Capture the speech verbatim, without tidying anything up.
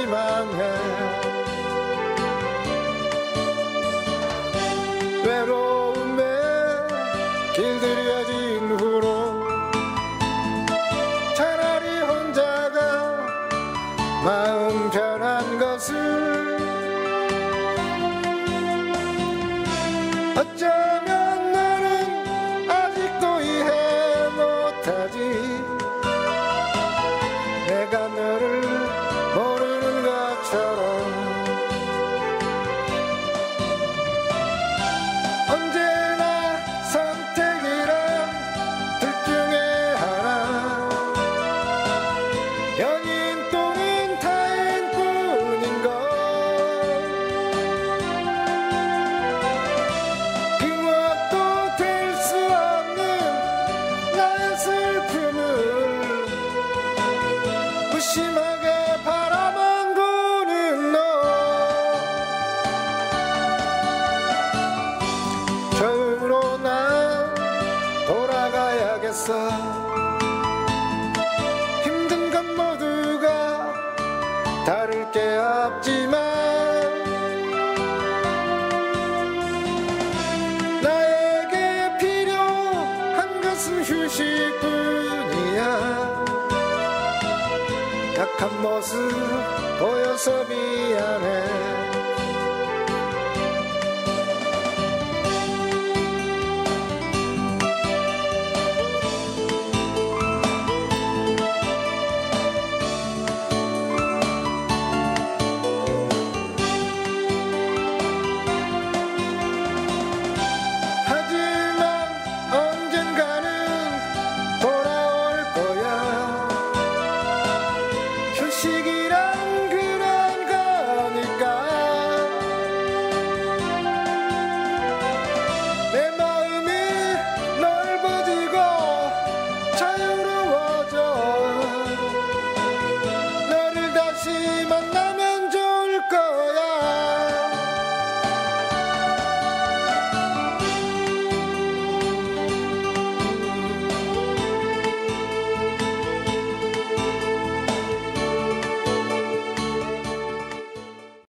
희망해. 외로움에 길들여진 후로 차라리 혼자가 마음 편한 것을 어쩌면 너는 아직도 이해 못하지. 내가 너를 모르는 것처럼 언제나 선택이란 둘 중에 하나. 연인 또는 타인뿐인 것. 그 무엇도 될 수 없는 나의 슬픔을 무심하게 바라만 보는 너. 처음으로 난 돌아가야겠어. 힘든 건 모두가 다를 게 없지만 나에게 필요한 것은 휴식뿐이야. 약한 모습 보여서 미안해.